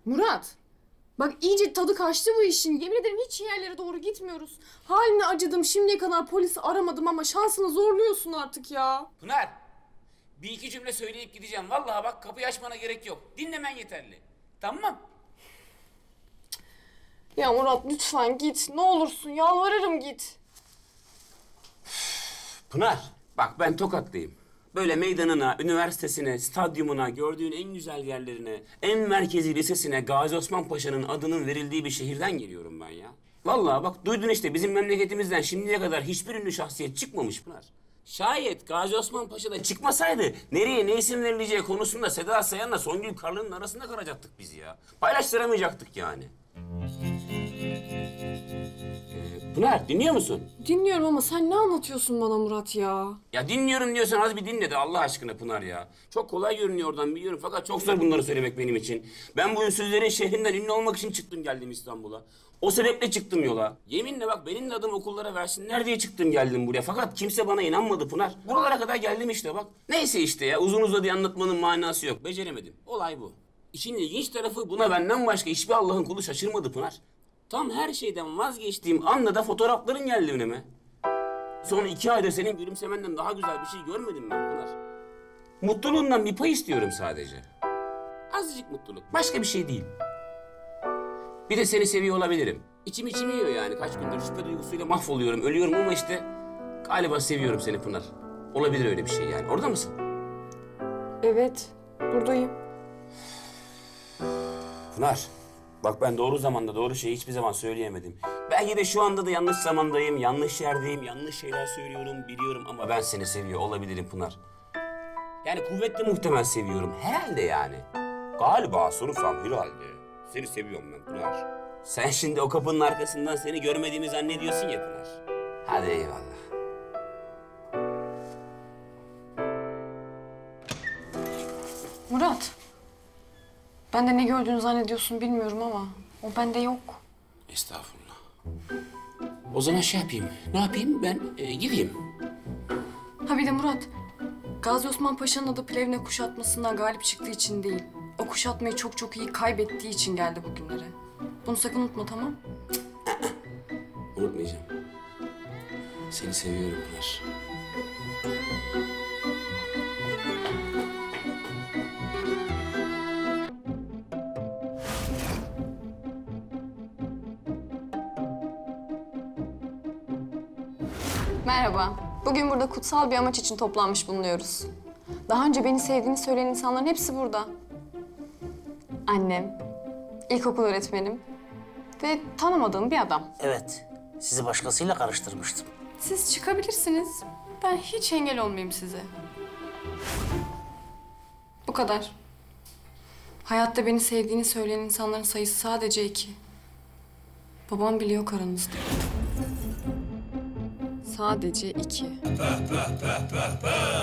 Murat! Bak iyice tadı kaçtı bu işin. Yemin ederim hiç iyi yerlere doğru gitmiyoruz. Haline acıdım. Şimdiye kadar polisi aramadım ama şansını zorluyorsun artık ya. Pınar, bir iki cümle söyleyip gideceğim. Vallahi bak kapıyı açmana gerek yok. Dinlemen yeterli. Tamam. Ya Murat lütfen git. Ne olursun yalvarırım git. Pınar, bak ben Tokatlıyım. Böyle meydanına, üniversitesine, stadyumuna, gördüğün en güzel yerlerine, en merkezi lisesine Gazi Osman Paşa'nın adının verildiği bir şehirden geliyorum ben ya. Vallahi bak duydun işte bizim memleketimizden şimdiye kadar hiçbir ünlü şahsiyet çıkmamış Pınar. Şayet Gazi Osman Paşa'da çıkmasaydı nereye ne isim verileceği konusunda Seda Sayan'la Songül Karlı'nın arasında kalacaktık biz ya. Paylaştıramayacaktık yani. Pınar dinliyor musun? Dinliyorum ama sen ne anlatıyorsun bana Murat ya? Ya dinliyorum diyorsan az bir dinle de Allah aşkına Pınar ya. Çok kolay görünüyor oradan biliyorum fakat çok zor bunları söylemek benim için. Ben bu ünsüzlerin şehrinden ünlü olmak için çıktım geldim İstanbul'a. O sebeple çıktım yola. Yeminle bak benim de adım okullara versinler diye çıktım geldim buraya. Fakat kimse bana inanmadı Pınar. Buralara kadar geldim işte bak. Neyse işte ya uzun uzadıya anlatmanın manası yok. Beceremedim. Olay bu. İşin ilginç tarafı buna benden başka hiçbir Allah'ın kulu şaşırmadı Pınar. Tam her şeyden vazgeçtiğim anda da fotoğrafların geldi önüme. Son 2 ayda senin gülümsemenden daha güzel bir şey görmedim ben Pınar. Mutluluğundan bir pay istiyorum sadece. Azıcık mutluluk. Başka bir şey değil. Bir de seni seviyor olabilirim. İçim yiyor yani. Kaç gündür şüphe duygusuyla mahvoluyorum, ölüyorum ama işte... galiba seviyorum seni Pınar. Olabilir öyle bir şey yani. Orada mısın? Evet, buradayım. Pınar, bak ben doğru zamanda doğru şeyi hiçbir zaman söyleyemedim. Belki de şu anda da yanlış zamandayım, yanlış yerdeyim, yanlış şeyler söylüyorum, biliyorum ama ben seni seviyor olabilirim Pınar. Yani kuvvetle muhtemel seviyorum, herhalde yani. Galiba sorursam herhalde. Seni seviyorum ben Pınar. Sen şimdi o kapının arkasından seni görmediğimi zannediyorsun ya Pınar. Hadi eyvallah. Murat. Ben de ne gördüğünü zannediyorsun bilmiyorum ama o bende yok. Estağfurullah. O zaman şey yapayım, ne yapayım ben gideyim. Ha bir de Murat. Gazi Osman Paşa'nın adı Plevne kuşatmasından galip çıktığı için değil. O kuşatmayı çok iyi kaybettiği için geldi bugünlere. Bunu sakın unutma tamam? Unutmayacağım. Seni seviyorum Pınar. Merhaba. Bugün burada kutsal bir amaç için toplanmış bulunuyoruz. Daha önce beni sevdiğini söyleyen insanların hepsi burada. Annem, ilkokul öğretmenim ve tanımadığım bir adam. Evet, sizi başkasıyla karıştırmıştım. Siz çıkabilirsiniz. Ben hiç engel olmayayım size. Bu kadar. Hayatta beni sevdiğini söyleyen insanların sayısı sadece 2. Babam bile yok aranızda. Sadece 2.